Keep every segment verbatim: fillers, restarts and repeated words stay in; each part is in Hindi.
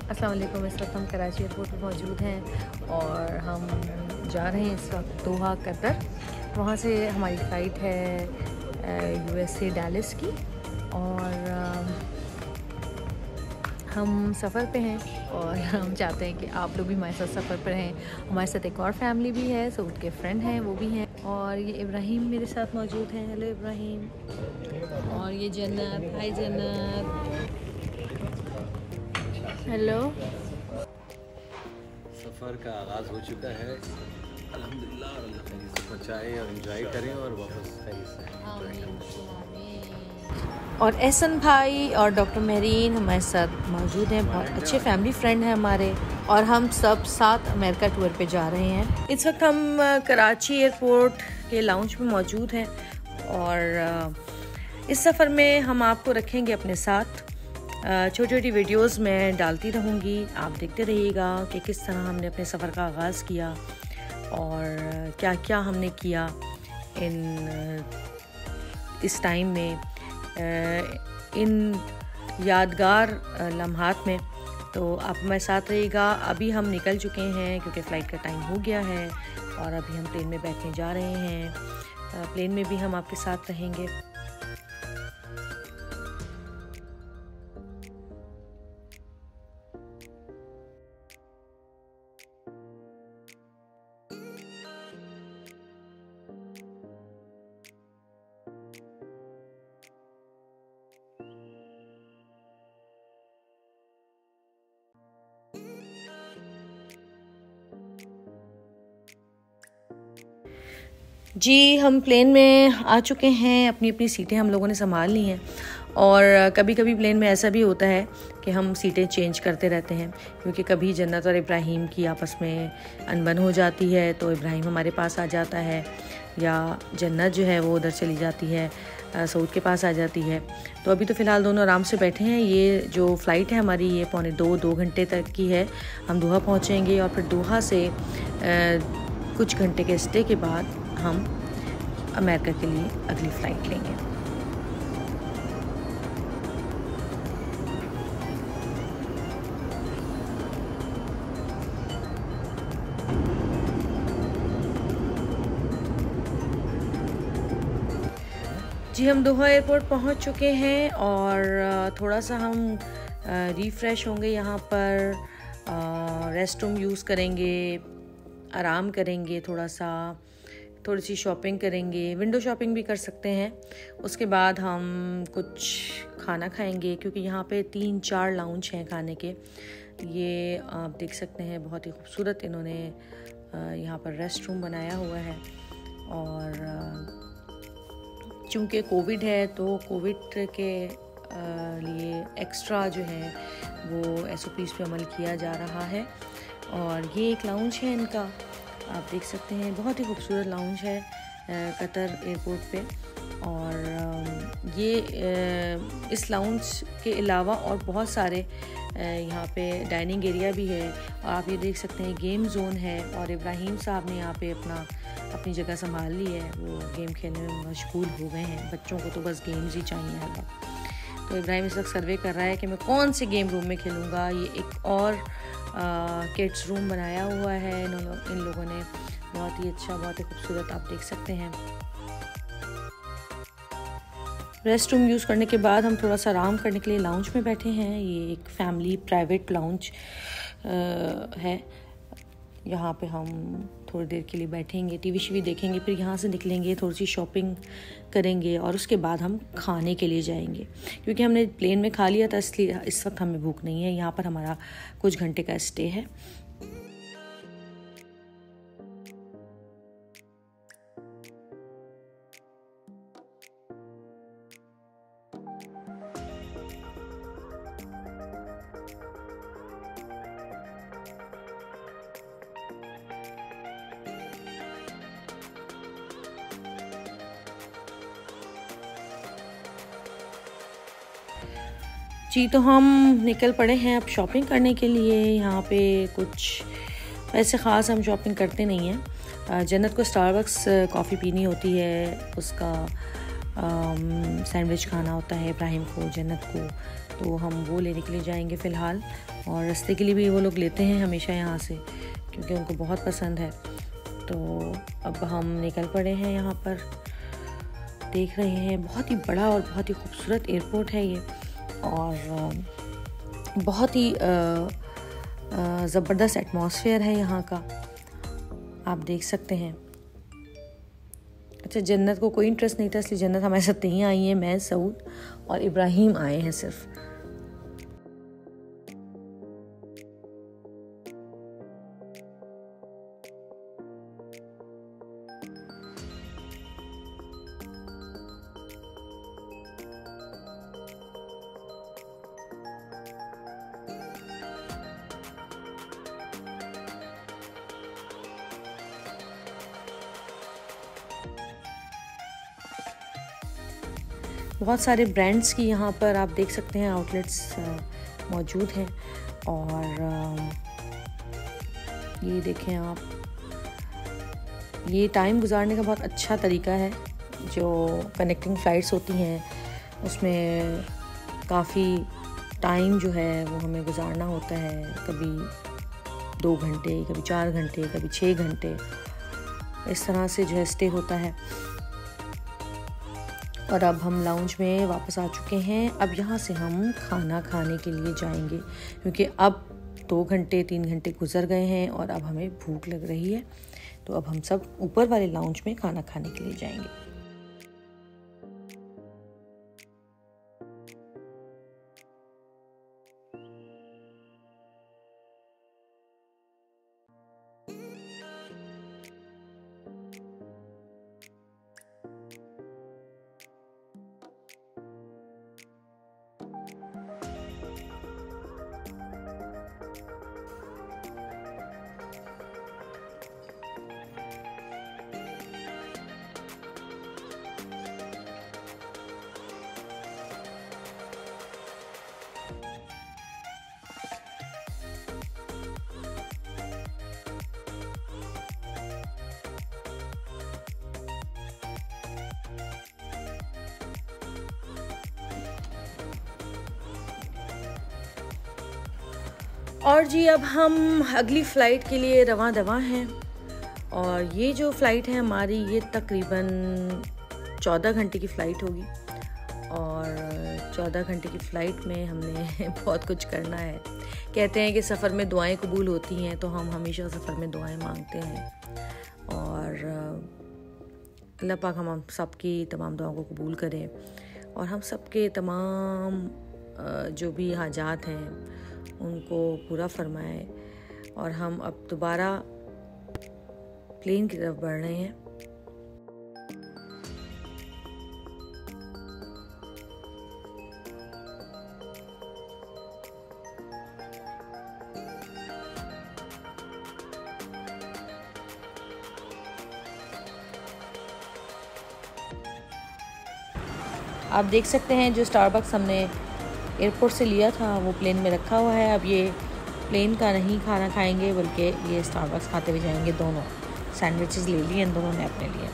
अस्सलाम वालेकुम। इस वक्त हम कराची एयरपोर्ट पर मौजूद हैं और हम जा रहे हैं इस वक्त दोहा कतर। वहाँ से हमारी फ़्लाइट है यूएसए डैलस की और हम सफ़र पे हैं और हम चाहते हैं कि आप लोग भी हमारे साथ सफ़र पर हैं। हमारे साथ एक और फैमिली भी है, सऊद के फ्रेंड हैं, वो भी हैं और ये इब्राहिम मेरे साथ मौजूद हैं। हेलो इब्राहिम। और ये जन्नत। हाय जन्नत। हेलो। सफ़र का आगाज़ हो चुका है अल्हम्दुलिल्लाह, और अल्लाह खैर से पहुँचाए और एंजॉय करें और वापस खैर से और एहसन भाई और डॉक्टर मेहरीन हमारे साथ मौजूद हैं। बहुत अच्छे फैमिली फ्रेंड हैं हमारे और हम सब साथ अमेरिका टूर पे जा रहे हैं। इस वक्त हम कराची एयरपोर्ट के लाउंज में मौजूद हैं और इस सफ़र में हम आपको रखेंगे अपने साथ। छोटी छोटी वीडियोस मैं डालती रहूँगी, आप देखते रहिएगा कि किस तरह हमने अपने सफ़र का आगाज़ किया और क्या क्या हमने किया इन इस टाइम में, इन यादगार लम्हात में। तो आप हमारे साथ रहिएगा। अभी हम निकल चुके हैं क्योंकि फ़्लाइट का टाइम हो गया है और अभी हम प्लेन में बैठने जा रहे हैं। प्लेन में भी हम आपके साथ रहेंगे। जी, हम प्लेन में आ चुके हैं। अपनी अपनी सीटें हम लोगों ने संभाल ली हैं और कभी कभी प्लेन में ऐसा भी होता है कि हम सीटें चेंज करते रहते हैं क्योंकि कभी जन्नत और इब्राहिम की आपस में अनबन हो जाती है तो इब्राहिम हमारे पास आ जाता है या जन्नत जो है वो उधर चली जाती है, सऊद के पास आ जाती है। तो अभी तो फ़िलहाल दोनों आराम से बैठे हैं। ये जो फ़्लाइट है हमारी ये पौने दो दो घंटे तक की है। हम दोहा पहुँचेंगे और फिर दोहा से आ, कुछ घंटे के स्टे के बाद हम अमेरिका के लिए अगली फ़्लाइट लेंगे। जी, हम दोहा एयरपोर्ट पहुंच चुके हैं और थोड़ा सा हम रिफ़्रेश होंगे यहाँ पर, रेस्ट रूम यूज़ करेंगे, आराम करेंगे, थोड़ा सा थोड़ी सी शॉपिंग करेंगे, विंडो शॉपिंग भी कर सकते हैं। उसके बाद हम कुछ खाना खाएंगे क्योंकि यहाँ पे तीन चार लाउंज हैं खाने के। ये आप देख सकते हैं, बहुत ही खूबसूरत इन्होंने यहाँ पर रेस्ट रूम बनाया हुआ है। और चूँकि कोविड है तो कोविड के लिए एक्स्ट्रा जो है वो एस ओ पीज़ पे अमल किया जा रहा है। और ये एक लाउंज है इनका, आप देख सकते हैं, बहुत ही खूबसूरत लाउंज है कतर एयरपोर्ट पे। और ये इस लाउंज के अलावा और बहुत सारे यहाँ पे डाइनिंग एरिया भी है और आप ये देख सकते हैं गेम जोन है। और इब्राहिम साहब ने यहाँ पे अपना अपनी जगह संभाल ली है, वो गेम खेलने में मशगूल हो गए हैं। बच्चों को तो बस गेम्स ही चाहिए हर वक्त। तो इब्राहिम इस वक्त सर्वे कर रहा है कि मैं कौन से गेम रूम में खेलूँगा। ये एक और किड्स रूम बनाया हुआ है इन लोग इन लोगों ने, बहुत ही अच्छा, बहुत ही खूबसूरत, आप देख सकते हैं। रेस्ट रूम यूज़ करने के बाद हम थोड़ा सा आराम करने के लिए लाउंज में बैठे हैं। ये एक फैमिली प्राइवेट लाउंज है। यहाँ पे हम थोड़ी देर के लिए बैठेंगे, टीवी शीवी देखेंगे, फिर यहाँ से निकलेंगे, थोड़ी सी शॉपिंग करेंगे और उसके बाद हम खाने के लिए जाएंगे क्योंकि हमने प्लेन में खा लिया था, इसलिए इस वक्त हमें भूख नहीं है। यहाँ पर हमारा कुछ घंटे का स्टे है। जी, तो हम निकल पड़े हैं अब शॉपिंग करने के लिए। यहाँ पे कुछ वैसे ख़ास हम शॉपिंग करते नहीं हैं। जन्नत को स्टारबक्स कॉफ़ी पीनी होती है, उसका सैंडविच खाना होता है इब्राहिम को, जन्नत को, तो हम वो लेने के लिए जाएंगे फ़िलहाल। और रास्ते के लिए भी वो लोग लेते हैं हमेशा यहाँ से, क्योंकि उनको बहुत पसंद है। तो अब हम निकल पड़े हैं यहाँ पर, देख रहे हैं। बहुत ही बड़ा और बहुत ही खूबसूरत एयरपोर्ट है ये, और बहुत ही ज़बरदस्त एटमॉस्फेयर है यहाँ का, आप देख सकते हैं। अच्छा, जन्नत को कोई इंटरेस्ट नहीं था, इसलिए जन्नत हमारे साथ नहीं आई है। मैं, सऊद और इब्राहिम आए हैं सिर्फ। बहुत सारे ब्रांड्स की यहाँ पर आप देख सकते हैं आउटलेट्स मौजूद हैं। और ये देखें आप, ये टाइम गुजारने का बहुत अच्छा तरीका है। जो कनेक्टिंग फ़्लाइट्स होती हैं उसमें काफ़ी टाइम जो है वो हमें गुजारना होता है, कभी दो घंटे, कभी चार घंटे, कभी छः घंटे, इस तरह से जो है स्टे होता है। और अब हम लाउंज में वापस आ चुके हैं। अब यहाँ से हम खाना खाने के लिए जाएंगे, क्योंकि अब दो घंटे तीन घंटे गुजर गए हैं और अब हमें भूख लग रही है। तो अब हम सब ऊपर वाले लाउंज में खाना खाने के लिए जाएंगे। और जी अब हम अगली फ़्लाइट के लिए रवां दवा हैं। और ये जो फ़्लाइट है हमारी, ये तकरीबन चौदह घंटे की फ़्लाइट होगी। और चौदह घंटे की फ़्लाइट में हमने बहुत कुछ करना है। कहते हैं कि सफ़र में दुआएं कबूल होती हैं, तो हम हमेशा सफ़र में दुआएं मांगते हैं। और अल्लाह पाक हम सबकी तमाम दुआओं को कबूल करें, और हम सबके तमाम जो भी हाजात हैं उनको पूरा फरमाए। और हम अब दोबारा प्लेन की तरफ बढ़ रहे हैं। आप देख सकते हैं जो स्टारबक्स हमने एयरपोर्ट से लिया था वो प्लेन में रखा हुआ है। अब ये प्लेन का नहीं खाना खाएंगे, बल्कि ये स्टारबक्स खाते हुए जाएंगे। दोनों सैंडविचेस ले लिए इन दोनों ने अपने लिए।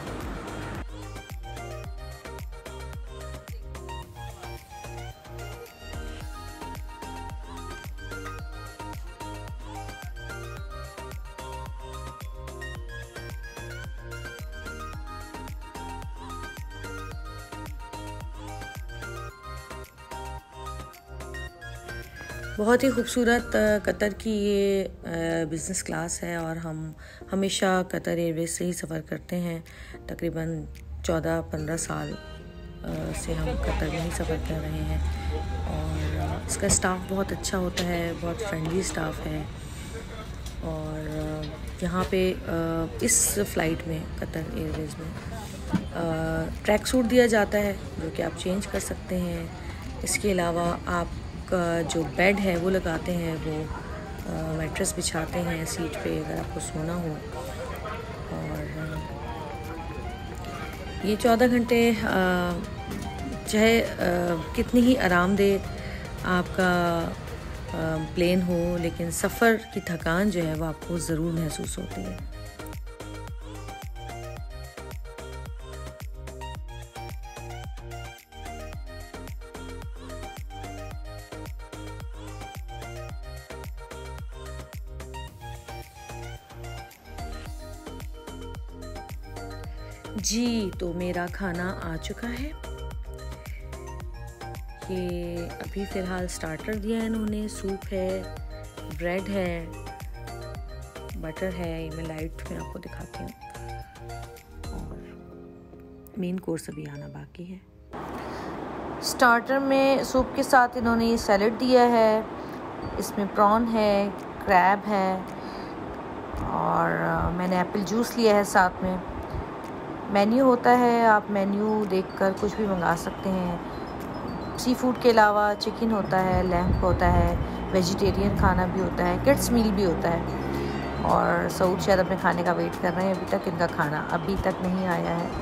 बहुत ही खूबसूरत कतर की ये बिज़नेस क्लास है, और हम हमेशा कतर एयरवेज से ही सफ़र करते हैं। तकरीबन चौदह पंद्रह साल से हम कतर में ही सफ़र कर रहे हैं। और इसका स्टाफ बहुत अच्छा होता है, बहुत फ्रेंडली स्टाफ है। और यहाँ पे इस फ़्लाइट में, कतर एयरवेज में, ट्रैक सूट दिया जाता है जो कि आप चेंज कर सकते हैं। इसके अलावा आप का जो बेड है वो लगाते हैं, वो मैट्रेस बिछाते हैं सीट पे अगर आपको सोना हो। और ये चौदह घंटे चाहे कितनी ही आरामदेह आपका प्लेन हो, लेकिन सफ़र की थकान जो है वो आपको ज़रूर महसूस होती है। जी, तो मेरा खाना आ चुका है। ये अभी फ़िलहाल स्टार्टर दिया है इन्होंने, सूप है, ब्रेड है, बटर है, ये मैं लाइट में आपको दिखाती हूँ, और मेन कोर्स अभी आना बाकी है। स्टार्टर में सूप के साथ इन्होंने ये सैलड दिया है, इसमें प्रॉन है, क्रैब है, और मैंने एप्पल जूस लिया है साथ में। मेन्यू होता है, आप मेन्यू देखकर कुछ भी मंगा सकते हैं। सी फूड के अलावा चिकन होता है, लैम्प होता है, वेजिटेरियन खाना भी होता है, किड्स मील भी होता है। और सऊद शायद अपने खाने का वेट कर रहे हैं, अभी तक इनका खाना अभी तक नहीं आया है।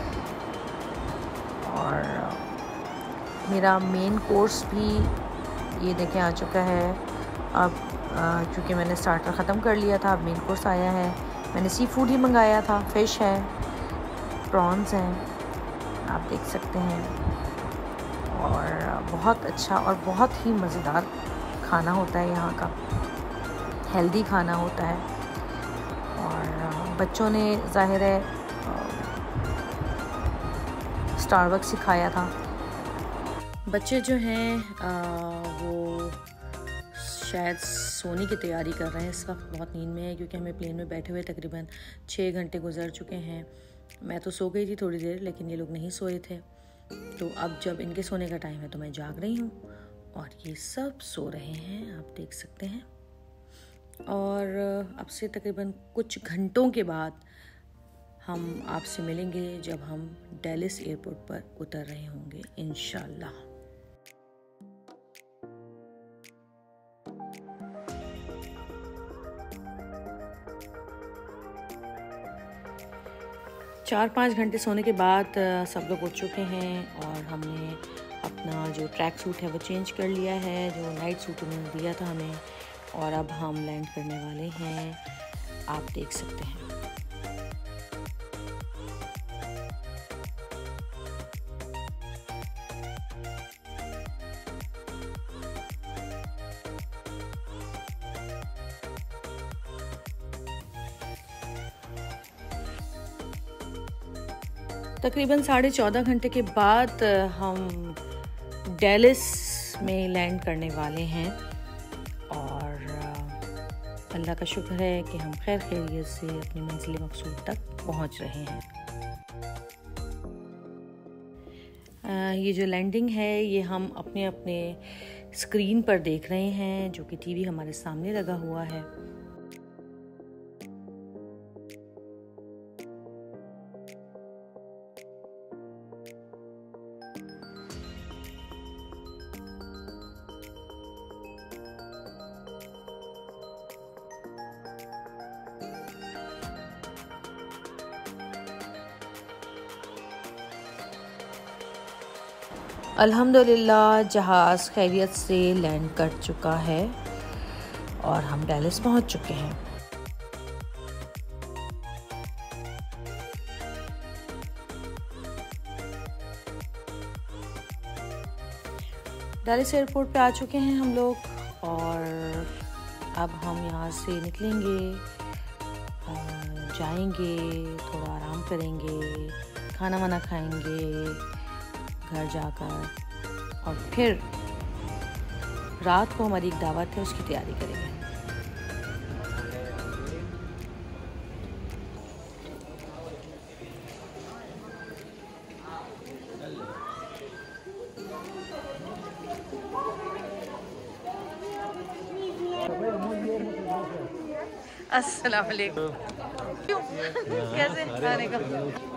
और मेरा मेन कोर्स भी ये देखें आ चुका है। अब क्योंकि मैंने स्टार्टर ख़त्म कर लिया था, अब मेन कोर्स आया है। मैंने सी फूड ही मंगाया था, फ़िश है, प्रॉन्स हैं, आप देख सकते हैं। और बहुत अच्छा और बहुत ही मज़ेदार खाना होता है यहाँ का, हेल्दी खाना होता है। और बच्चों ने ज़ाहिर है स्टारबक्स सिखाया था। बच्चे जो हैं वो शायद सोने की तैयारी कर रहे हैं इस वक्त, बहुत नींद में है, क्योंकि हमें प्लेन में बैठे हुए तकरीबन छः घंटे गुजर चुके हैं। मैं तो सो गई थी थोड़ी देर, लेकिन ये लोग नहीं सोए थे। तो अब जब इनके सोने का टाइम है तो मैं जाग रही हूँ, और ये सब सो रहे हैं, आप देख सकते हैं। और अब से तकरीबन कुछ घंटों के बाद हम आपसे मिलेंगे जब हम डेलिस एयरपोर्ट पर उतर रहे होंगे इंशाल्लाह। चार पाँच घंटे सोने के बाद सब लोग उठ चुके हैं, और हमने अपना जो ट्रैक सूट है वो चेंज कर लिया है, जो नाइट सूट उन्होंने दिया था हमें, और अब हम लैंड करने वाले हैं, आप देख सकते हैं। तकरीबन साढ़े चौदह घंटे के बाद हम डेलिस में लैंड करने वाले हैं, और अल्लाह का शुक्र है कि हम खैर खैरियत से अपनी मंजिल मकसूद तक पहुंच रहे हैं। ये जो लैंडिंग है ये हम अपने अपने स्क्रीन पर देख रहे हैं, जो कि टीवी हमारे सामने लगा हुआ है। अल्हम्दुलिल्लाह जहाज़ खैरियत से लैंड कर चुका है, और हम डेलिस पहुंच चुके हैं। डेलिस एयरपोर्ट पे आ चुके हैं हम लोग, और अब हम यहाँ से निकलेंगे, जाएंगे, थोड़ा आराम करेंगे, खाना वाना खाएंगे घर जाकर, और फिर रात को हमारी एक दावत है, उसकी तैयारी करेंगे। अस्सलाम वालेकुम। कैसे खाने का?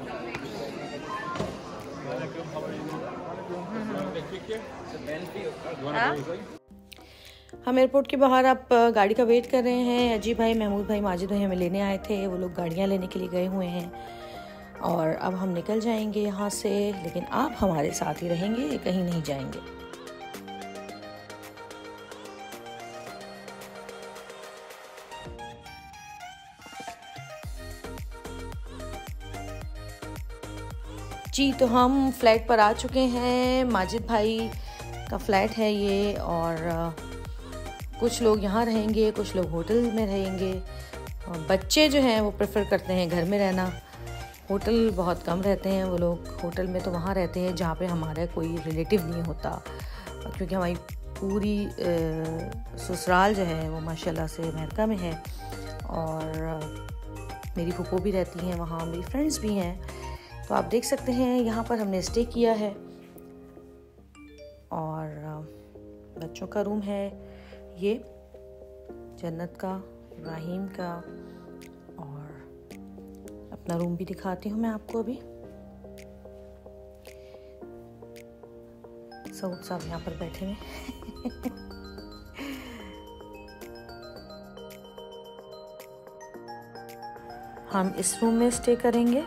हम एयरपोर्ट के बाहर अब गाड़ी का वेट कर रहे हैं। अजीब भाई, महमूद भाई, माजिद भाई हमें लेने आए थे, वो लोग गाड़ियाँ लेने के लिए गए हुए हैं, और अब हम निकल जाएंगे यहाँ से। लेकिन आप हमारे साथ ही रहेंगे, कहीं नहीं जाएंगे। जी, तो हम फ्लैट पर आ चुके हैं। माजिद भाई का फ्लैट है ये, और कुछ लोग यहाँ रहेंगे, कुछ लोग होटल में रहेंगे, और बच्चे जो हैं वो प्रेफर करते हैं घर में रहना, होटल बहुत कम रहते हैं वो लोग। होटल में तो वहाँ रहते हैं जहाँ पे हमारा कोई रिलेटिव नहीं होता, क्योंकि हमारी पूरी ससुराल जो है वो माशाल्लाह से अमेरिका में है और मेरी फूफो भी रहती हैं वहाँ, मेरी फ्रेंड्स भी हैं। तो आप देख सकते हैं यहाँ पर हमने स्टे किया है और बच्चों का रूम है ये, जन्नत का, इब्राहिम का, और अपना रूम भी दिखाती हूँ मैं आपको अभी। सऊद साहब यहाँ पर बैठे हैं। हम इस रूम में स्टे करेंगे।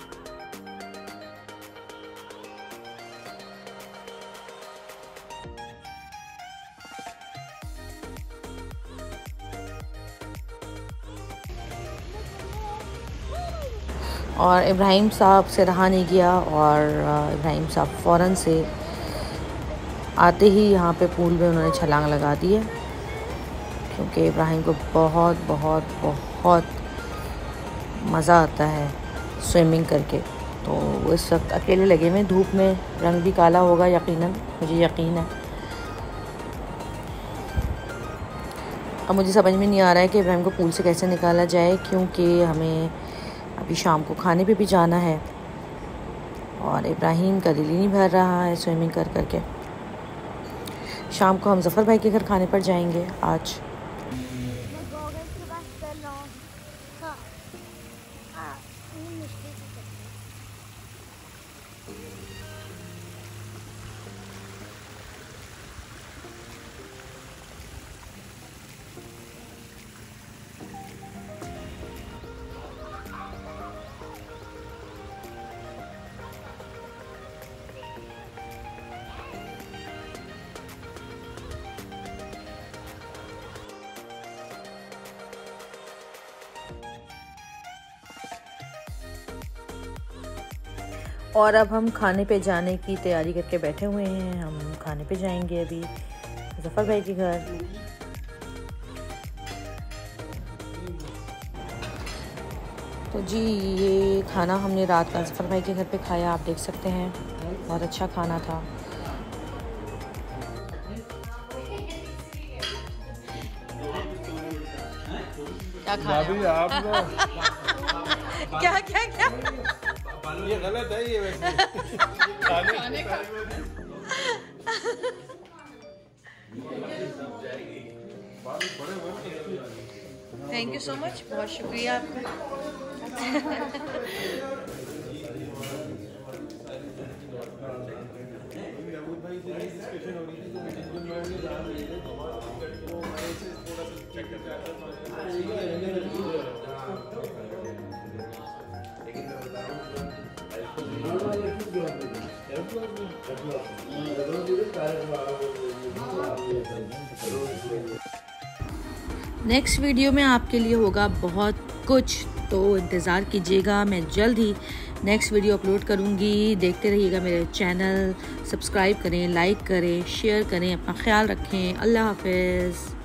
और इब्राहिम साहब से रहा नहीं गया और इब्राहिम साहब फ़ौरन से आते ही यहाँ पे पूल में उन्होंने छलांग लगा दी है, क्योंकि इब्राहिम को बहुत बहुत बहुत मज़ा आता है स्विमिंग करके। तो वो इस वक्त अकेले लगे हुए, धूप में रंग भी काला होगा यकीनन, मुझे यकीन है। अब मुझे समझ में नहीं आ रहा है कि इब्राहिम को पूल से कैसे निकाला जाए, क्योंकि हमें अभी शाम को खाने पे भी जाना है और इब्राहिम का दिल ही नहीं भर रहा है स्विमिंग कर करके। शाम को हम ज़फ़र भाई के घर खाने पर जाएंगे आज। और अब हम खाने पे जाने की तैयारी करके बैठे हुए हैं। हम खाने पे जाएंगे अभी ज़फ़र भाई के घर। तो जी ये खाना हमने रात का ज़फ़र भाई के घर पे खाया, आप देख सकते हैं, बहुत अच्छा खाना था। क्या खाया? क्या क्या क्या ये गलत है ये वैसे खाने का। थैंक यू सो मच, बहुत शुक्रिया आपका। नेक्स्ट वीडियो में आपके लिए होगा बहुत कुछ, तो इंतज़ार कीजिएगा। मैं जल्द ही नेक्स्ट वीडियो अपलोड करूँगी। देखते रहिएगा मेरे चैनल, सब्सक्राइब करें, लाइक करें, शेयर करें। अपना ख्याल रखें। अल्लाह हाफ़िज़।